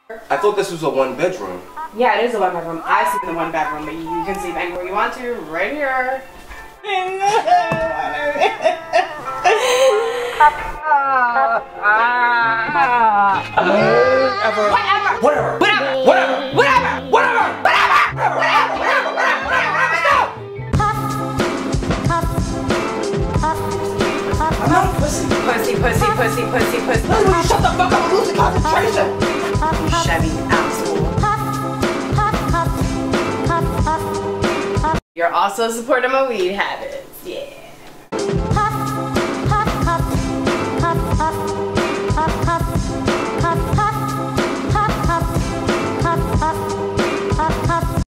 I thought this was a one bedroom. Yeah, it is a one bedroom. I sleep in the one bedroom, but you can sleep anywhere you want to, right here. Pussy. No, shut the fuck up, I'm losing concentration. You Chevy asshole. You're also supporting my weed habit.